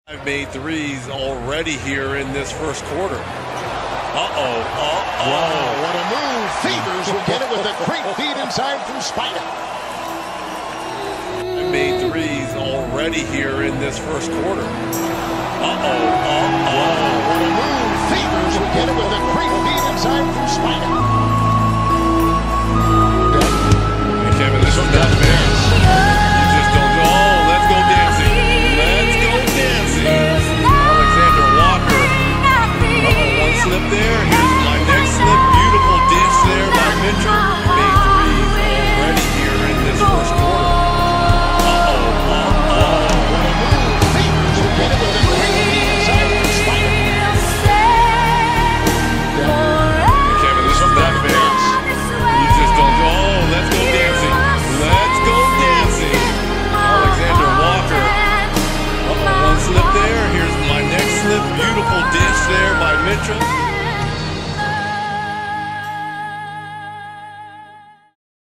I've made threes already here in this first quarter. Wow, what a move. Fevers will get it with a great feed inside from Spida. I've made threes already here in this first quarter. Wow, what a move. Fevers will get it with a great feed inside from Spida. Hey, Kevin, this one's not fair. You just don't go, oh, let's go dancing. Let's go dancing. Alexander Walker. One slip there. Here's my next slip. Beautiful dish there by Mitchell. Made threes already here in this first quarter. Fevers will get it with a great feed inside from Spida. Hey, Kevin, this one's not fair. You just don't go, oh, let's go dancing. Let's go dancing. Alexander Walker. One slip there. Here's my next slip. Beautiful dish there by Mitchell.